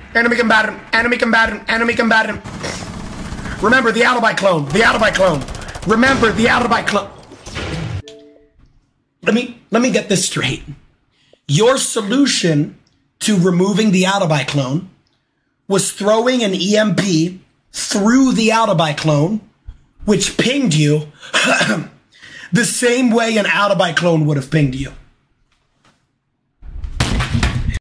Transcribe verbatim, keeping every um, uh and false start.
Enemy combatant. Enemy combatant. Enemy combatant. Remember the alibi clone. The alibi clone. Remember the alibi clone. Let me let me get this straight. Your solution to removing the alibi clone was throwing an E M P through the alibi clone, which pinged you the same way an alibi clone would have pinged you.